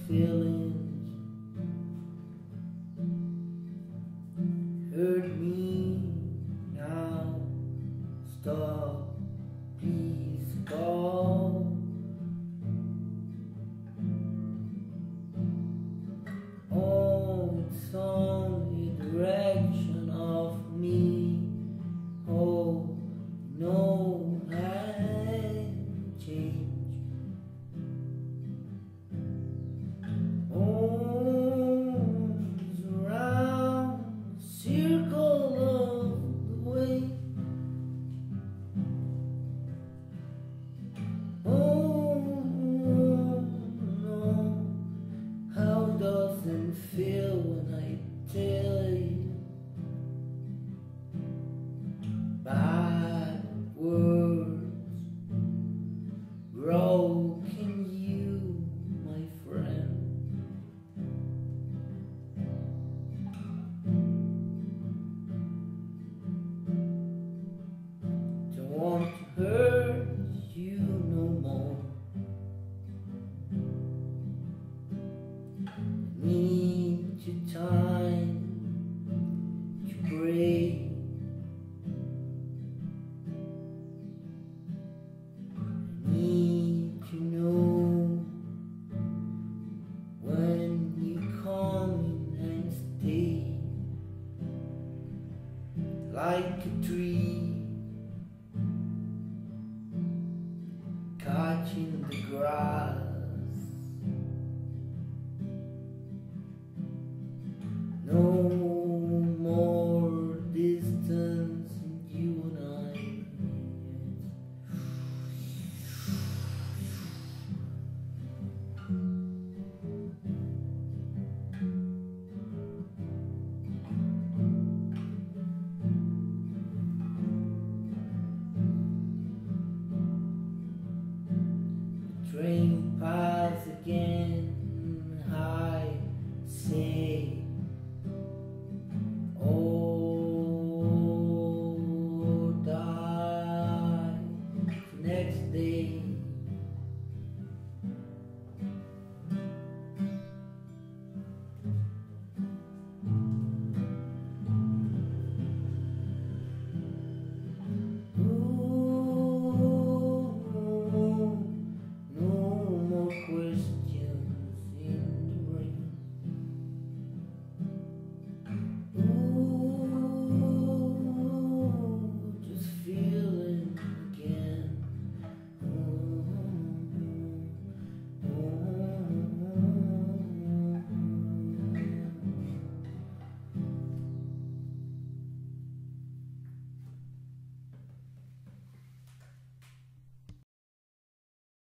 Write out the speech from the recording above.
feelings hurt me now. Stop, please go. Oh, it's only a direction of me. Oh, no, I change. Oh, it's around the circle of the way. Oh, no, how does it feel when I tell you bad words broken you, my friend? Don't want to hurt you no more. Need your time to break. Need to know when you come and stay. Like a tree catching the grass. No more distance in you and I. Train pass again, I say